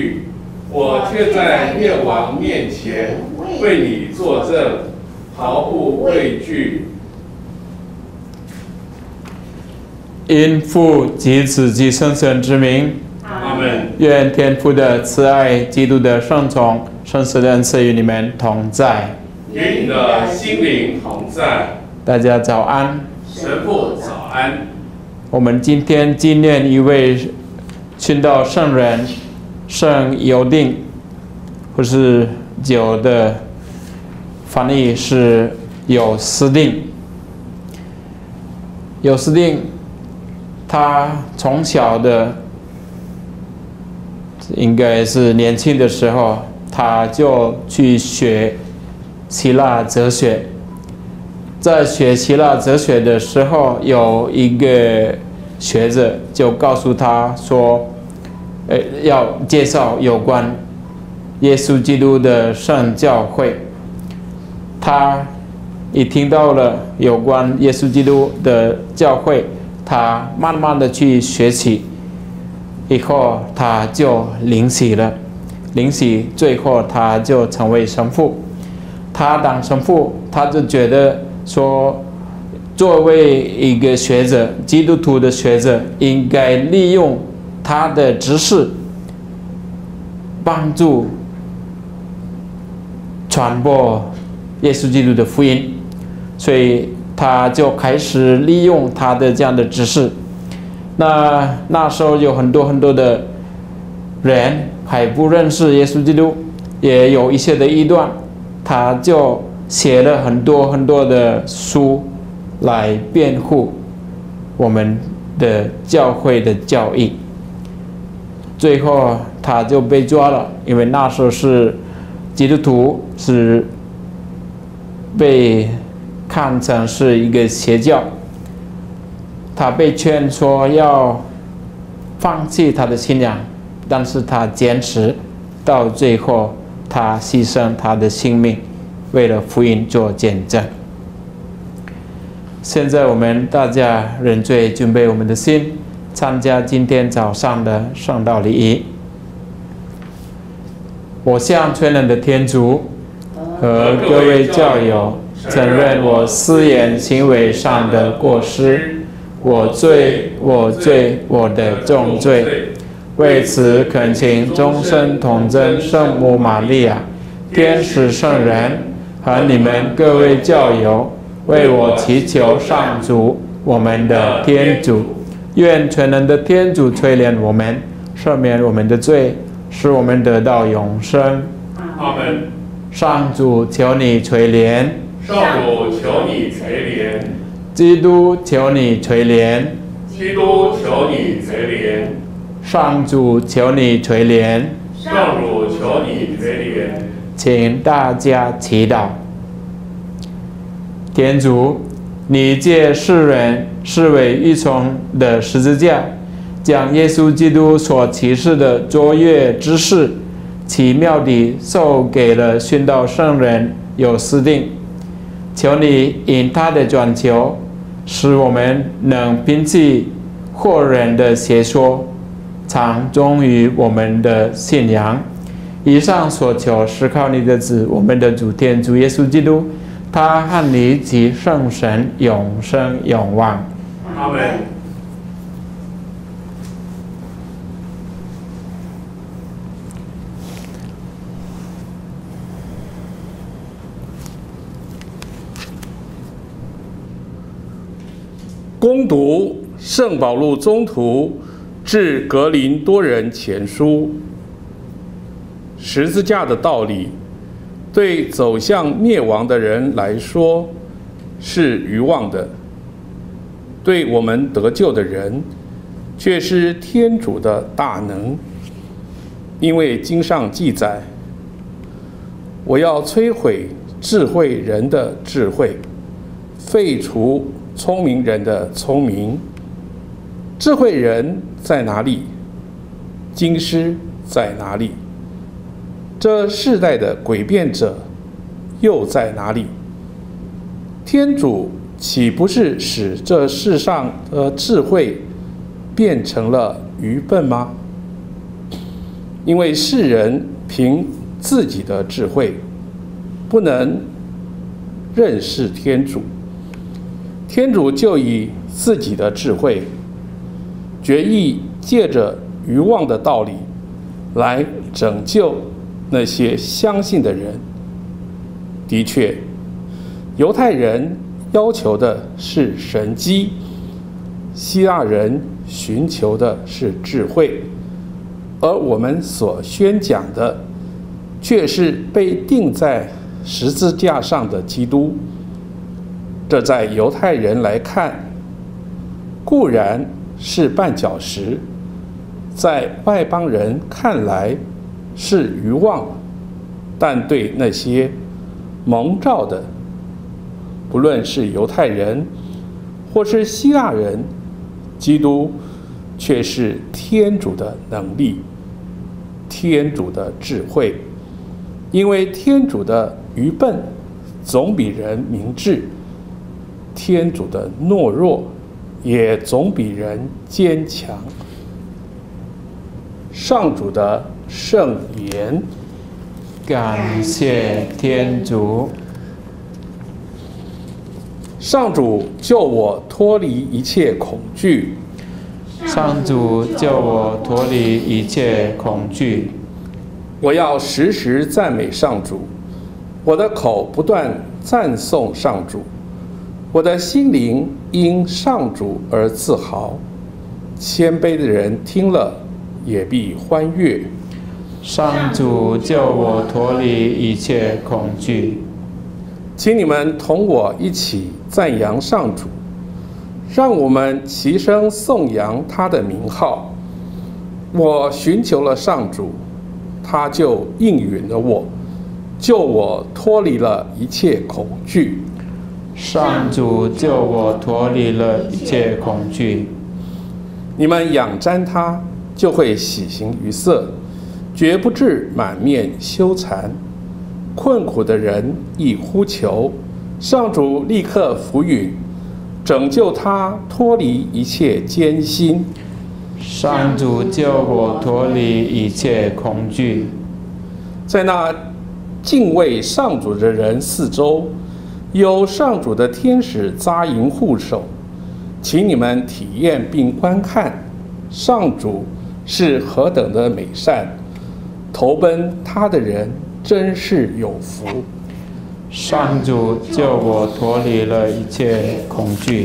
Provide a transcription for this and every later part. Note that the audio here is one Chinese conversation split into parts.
惧，我却在列王面前为你作证，毫不畏惧。 因父及子及圣神之名， 阿们。 愿天父的慈爱、基督的圣宠、圣神的恩赐与你们同在。 与你的心灵同在。 大家早安。 神父早安。 我们今天纪念一位殉道圣人，圣尤定，或是酒的翻译是有司定。有司定，他从小的应该是年轻的时候，他就去学希腊哲学。在学希腊哲学的时候，有一个学者就告诉他说，要介绍有关耶稣基督的圣教会。他一听到了有关耶稣基督的教会，他慢慢的去学习，以后他就领洗了，领洗最后他就成为神父。他当神父，他就觉得说，作为一个学者，基督徒的学者，应该利用他的知识帮助传播耶稣基督的福音，所以他就开始利用他的这样的知识。那时候有很多的人还不认识耶稣基督，也有一些的异端，他就写了很多的书来辩护我们的教会的教义。最后他就被抓了，因为那时候是基督徒，是被看成是一个邪教。他被劝说要放弃他的信仰，但是他坚持到最后，他牺牲他的性命，为了福音做见证。现在我们大家认罪，准备我们的心，参加今天早上的圣道礼仪。我向全能的天主和各位教友承认我思言行为上的过失，我罪，我的重罪。为此恳请终身童真圣母玛利亚、天使圣人和你们各位教友为我祈求上主，我们的天主。愿全能的天主垂怜我们，赦免我们的罪，使我们得到永生。 阿们。 上主求你垂怜， 上主求你垂怜， 基督求你垂怜， 基督求你垂怜， 上主求你垂怜， 上主求你垂怜。 请大家祈祷。天主，你借世人视为愚蠢的十字架，将耶稣基督所启示的卓越之事，奇妙地授给了殉道圣人有司定。求你因他的转求，使我们能摒弃惑人的邪说，常忠于我们的信仰。以上所求是靠你的子，我们的主天主耶稣基督，他和你及圣神永生永望。 阿们。恭读圣保禄宗徒致格林多人前书。十字架的道理，对走向灭亡的人来说是愚妄的，对我们得救的人却是天主的大能。因为经上记载，我要摧毁智慧人的智慧，废除聪明人的聪明。智慧人在哪里？经师在哪里？这世代的诡辩者又在哪里？天主岂不是使这世上的智慧变成了愚笨吗？ 因为世人凭自己的智慧不能认识天主，天主就以自己的智慧决意借着愚妄的道理来拯救那些相信的人。的确，犹太人要求的是神迹，希腊人寻求的是智慧，而我们所宣讲的却是被钉在十字架上的基督。这在犹太人来看固然是绊脚石，在外邦人看来是愚妄，但对那些蒙召的，不论是犹太人或是希腊人，基督却是天主的能力，天主的智慧。因为天主的愚笨总比人明智，天主的懦弱也总比人坚强。上主的圣言。 感谢天主。 上主救我脱离一切恐惧。 上主救我脱离一切恐惧。 我要时时赞美上主，我的口不断赞颂上主，我的心灵因上主而自豪。谦卑的人听了也必欢悦。 上主救我脱离一切恐惧。 请你们同我一起赞扬上主，让我们齐声颂扬他的名号。我寻求了上主，他就应允了我，救我脱离了一切恐惧。 上主救我脱离了一切恐惧。 你们仰瞻他，就会喜形于色，绝不致满面羞惭。困苦的人一呼求，上主立刻俯允，拯救他脱离一切艰辛。 上主救我脱离一切恐惧。 在那敬畏上主的人四周，有上主的天使扎营护守。请你们体验并观看，上主是何等的美善，投奔他的人真是有福。 上主救我脱离了一切恐惧。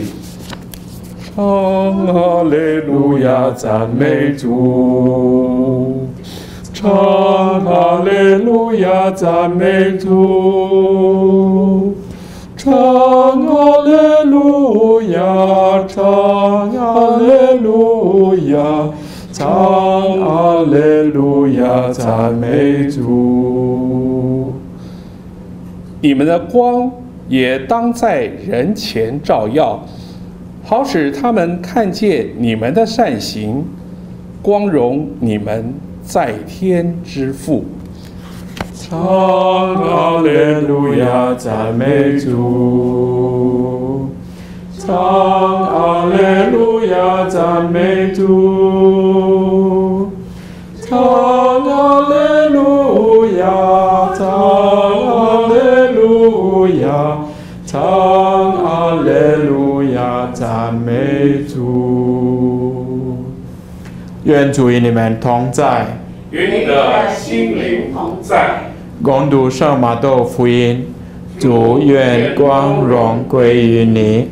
唱哈利路亚，赞美主！唱哈利路亚，赞美主！唱哈利路亚，唱哈利路亚，唱哈利路亚，赞美主！你们的光也当在人前照耀，好使他们看见你们的善行，光荣你们在天之父。唱哈利路亚，赞美主！唱哈利路亚，赞美主！唱哈利路亚，唱哈利路亚，唱哈利路亚，赞美主！ 愿主与你们同在， 与你的心灵同在。 恭读圣马窦福音，主愿光荣归于你。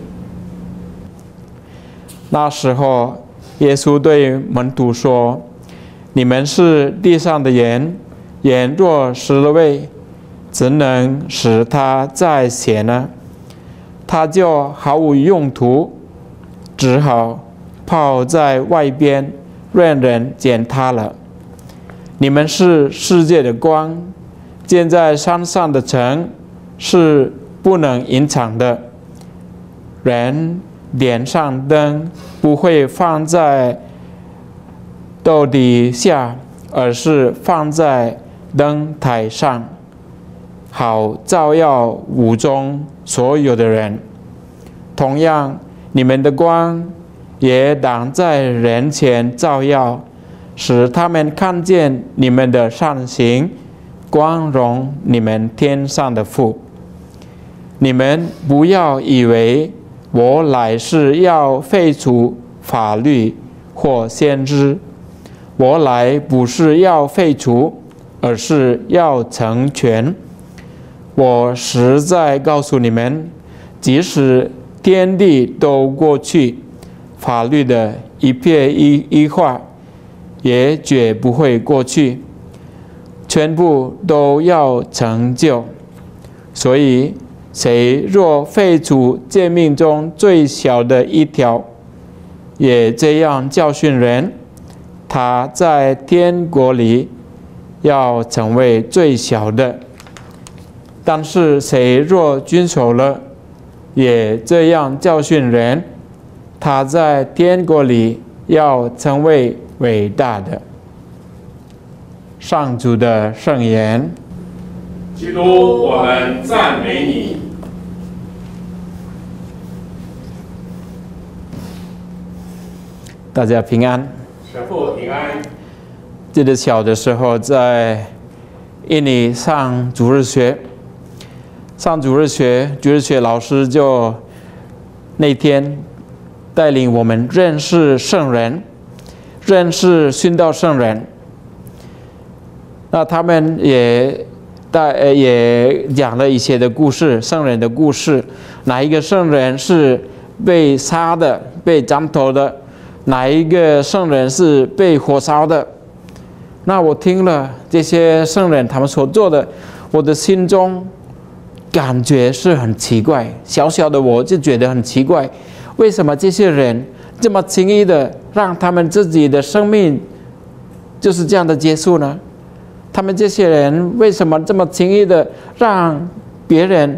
那时候，耶稣对门徒说：“你们是地上的盐，盐若失了味，怎能使它再咸呢？它就毫无用途，只好泡在外边，让人践踏了。你们是世界的光，建在山上的城是不能隐藏的。人点上灯，不会放在斗底下，而是放在灯台上，好照耀屋中所有的人。同样，你们的光也当在人前照耀， 使他们看见你们的善行，光荣你们天上的父。你们不要以为我来是要废除法律或先知，我来不是要废除，而是要成全。我实在告诉你们，即使天地都过去，法律的一撇一画也绝不会过去，全部都要成就。所以谁若废除诫命中最小的一条，也这样教训人，他在天国里要成为最小的；但是谁若遵守了，也这样教训人，他在天国里要成为伟大的。上主的圣言。 基督，我们赞美你。 大家平安。 神父平安。 记得小的时候在印尼上主日学，主日学老师就那天带领我们认识圣人，认识殉道圣人。那他们也讲了一些的故事，圣人的故事，哪一个圣人是被杀的、被斩头的，哪一个圣人是被火烧的。那我听了这些圣人他们所做的，我的心中感觉是很奇怪，小小的我就觉得很奇怪，为什么这些人这么轻易的让他们自己的生命就是这样的结束呢？他们这些人为什么这么轻易的让别人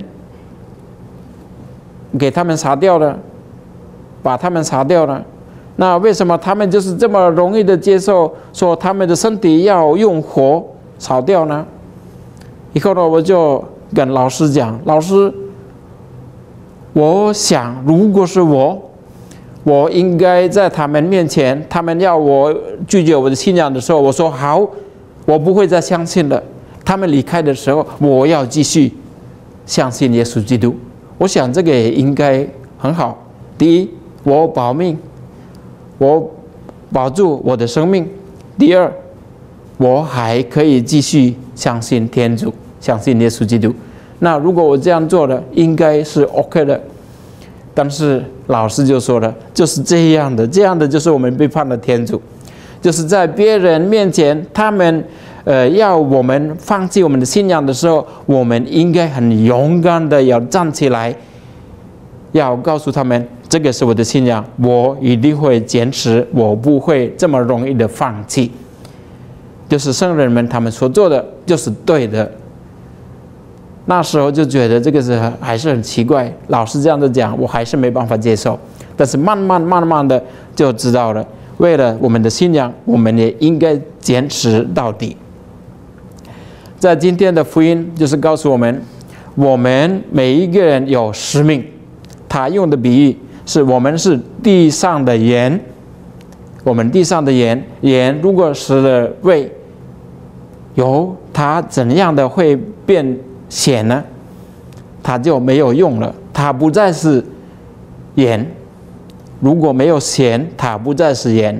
给他们杀掉了，把他们杀掉了？那为什么他们就是这么容易的接受说他们的身体要用火烧掉呢？以后呢，我就跟老师讲，老师，我想如果是我应该在他们面前，他们要我拒绝我的信仰的时候，我说好，我不会再相信了。他们离开的时候，我要继续相信耶稣基督。我想这个也应该很好。第一，我保命，我保住我的生命；第二，我还可以继续相信天主，相信耶稣基督。那如果我这样做了，应该是 OK 的。但是老师就说了，就是这样的就是我们背叛了天主，就是在别人面前，他们要我们放弃我们的信仰的时候，我们应该很勇敢的要站起来，要告诉他们，这个是我的信仰，我一定会坚持，我不会这么容易的放弃。就是圣人们他们所做的就是对的。那时候就觉得这个是还是很奇怪，老师这样子讲，我还是没办法接受。但是慢慢的就知道了，为了我们的信仰，我们也应该坚持到底。在今天的福音就是告诉我们，我们每一个人有使命。他用的比喻是我们是地上的盐，我们地上的盐如果失了味，油它怎样的会变咸呢？它就没有用了，它不再是盐。如果没有咸，它不再是盐。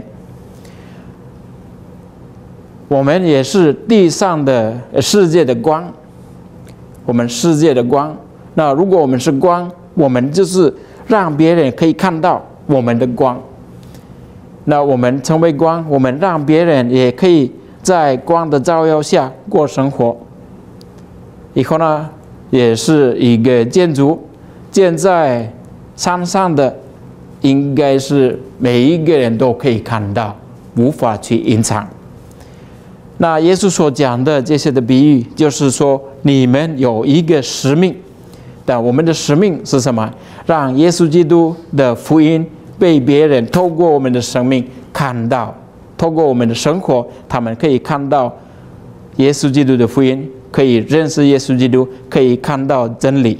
我们也是地上的世界的光，我们世界的光。那如果我们是光，我们就是让别人可以看到我们的光。那我们成为光，我们让别人也可以在光的照耀下过生活。以后呢，也是一个建筑建在山上的，应该是每一个人都可以看到，无法去隐藏。那耶稣所讲的这些的比喻，就是说你们有一个使命，但我们的使命是什么？让耶稣基督的福音被别人透过我们的生命看到，透过我们的生活，他们可以看到耶稣基督的福音，可以认识耶稣基督，可以看到真理。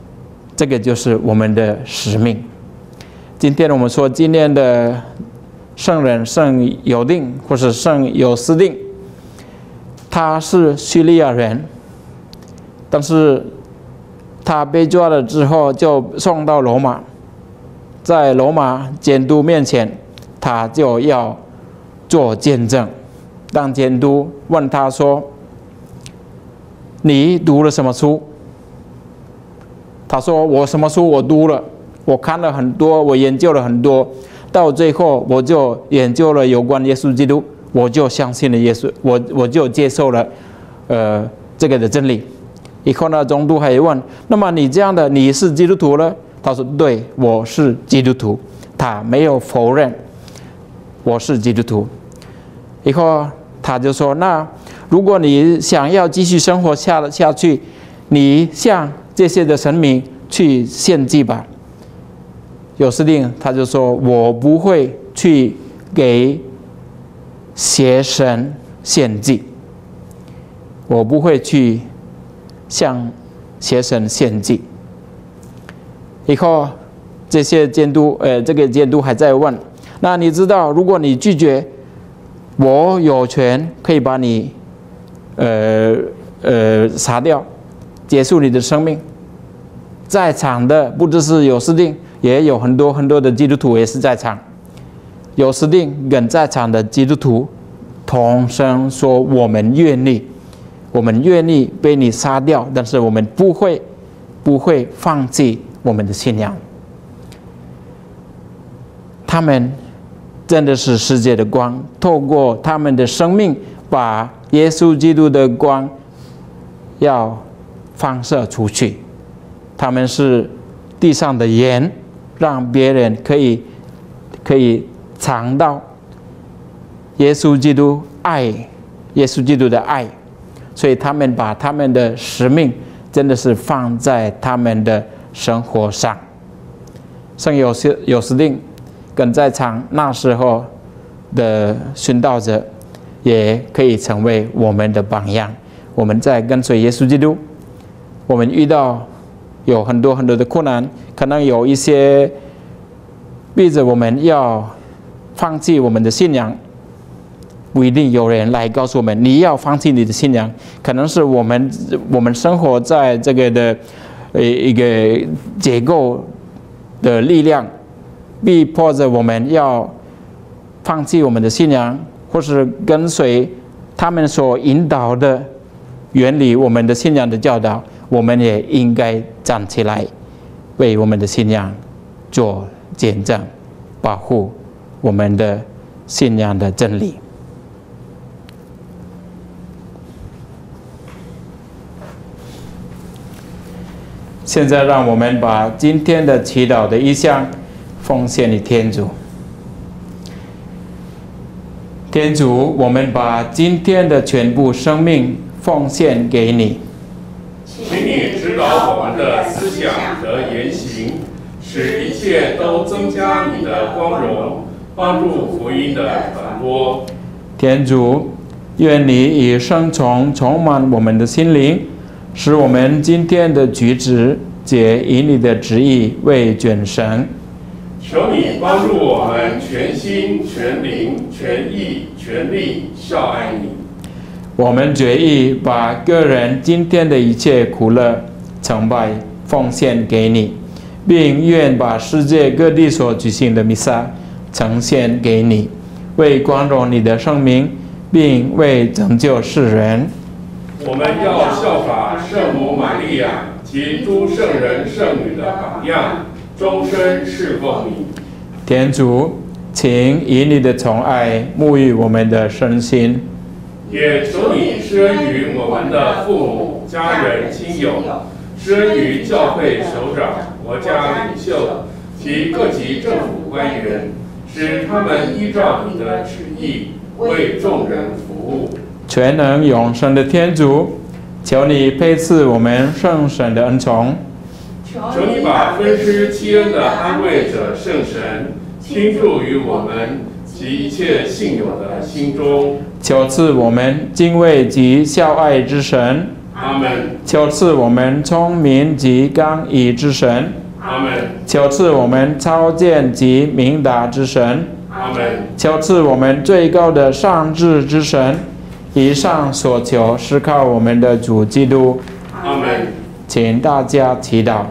这个就是我们的使命。今天我们说今天的圣人圣尤定或是圣尤斯定，他是叙利亚人，但是他被抓了之后就送到罗马，在罗马监督面前，他就要做见证。当监督问他说：“你读了什么书？”他说：“我什么书我读了，我看了很多，我研究了很多，到最后我就研究了有关耶稣基督，我就相信了耶稣，我就接受了这个的真理。”以后呢，总督还问：“那么你这样的，你是基督徒了？”他说：“对，我是基督徒。”他没有否认我是基督徒。以后他就说：“那如果你想要继续生活下去，你向这些的神明去献祭吧。”尤斯定他就说：“我不会去给邪神献祭，我不会去向邪神献祭。”以后这些监督，这个监督还在问：“那你知道，如果你拒绝，我有权可以把你杀掉，结束你的生命。”在场的不只是尤斯定，也有很多很多的基督徒也是在场。尤斯定跟在场的基督徒同声说：“我们愿意被你杀掉，但是我们不会放弃我们的信仰。”他们真的是世界的光，透过他们的生命，把耶稣基督的光要放射出去。他们是地上的盐，让别人可以尝到耶稣基督的爱，所以他们把他们的使命真的是放在他们的生活上。圣尤斯定跟在场那时候的殉道者，也可以成为我们的榜样。我们在跟随耶稣基督，我们遇到有很多很多的困难，可能有一些逼着我们要放弃我们的信仰，不一定有人来告诉我们你要放弃你的信仰，可能是我们生活在这个的一个结构的力量，逼迫着我们要放弃我们的信仰，或是跟随他们所引导的原理，我们的信仰的教导，我们也应该站起来，为我们的信仰做见证，保护我们的信仰的真理。现在让我们把今天的祈祷的意向奉献给天主。天主，我们把今天的全部生命奉献给你， 请你指导我们的思想和言行，使一切都增加你的光荣，帮助福音的传播。 天主，愿你以圣宠充满我们的心灵，使我们今天的举止皆以你的旨意为卷绳。 求你帮助我们全心全灵全意全力效爱你。 我们决意把个人今天的一切苦乐崇拜奉献给你，并愿把世界各地所举行的弥撒呈现给你，为光荣你的圣名，并为拯救世人。 我们要效法圣母玛利亚及诸圣人圣女的榜样，终身侍奉你。 天主，请以你的宠爱沐浴我们的身心， 也求你施恩于我们的父母、家人、亲友，施恩于教会首长、国家领袖及各级政府官员，使他们依照你的旨意为众人服务。 全能永生的天主，求你配赐我们圣神的恩宠， 求你把分施七恩的安慰者圣神倾注于我们及一切信友的心中。 求赐我们敬畏及孝爱之神， 阿们。 求赐我们聪明及刚毅之神， 阿们。 求赐我们超见及明达之神， 阿门。 求赐我们最高的上智之神，以上所求是靠我们的主基督。 阿门。 请大家祈祷。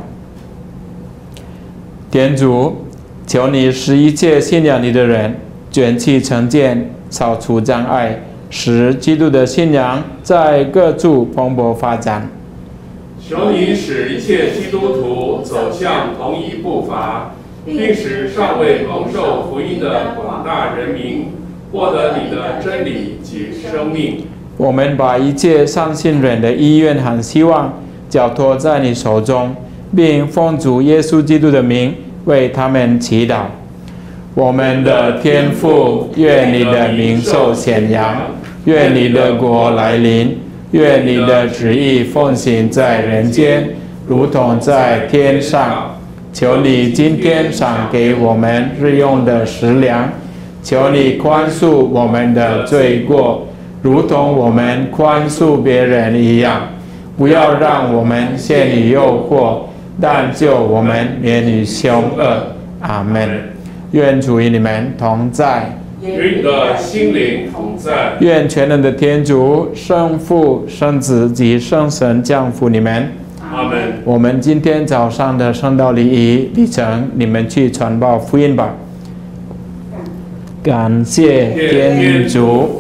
天主，求你使一切信仰你的人卷起成见，扫除障碍，使基督的信仰在各处蓬勃发展。 求你使一切基督徒走向同一步伐，并使尚未蒙受福音的广大人民获得你的真理及生命。 我们把一切相信人的意愿和希望交托在你手中，并奉主耶稣基督的名为他们祈祷。我们的天父，愿你的名受显扬，愿你的国来临，愿你的旨意奉行在人间，如同在天上。求你今天赏给我们日用的食粮，求你宽恕我们的罪过，如同我们宽恕别人一样。不要让我们陷于诱惑，但救我们免于凶恶。阿门。愿主与你们同在， 与你的心灵同在。 愿全能的天主、圣父、圣子及圣神降福你们。 阿门。 我们今天早上的圣道礼仪历程，你们去传报福音吧。感谢天主。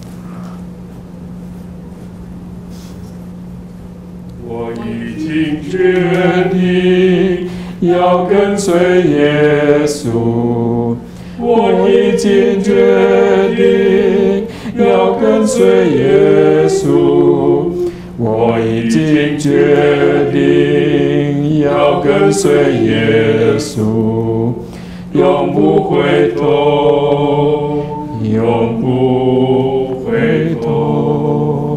我已经决定要跟随耶稣，我已经决定要跟随耶稣，我已经决定要跟随耶稣，永不回头，永不回头。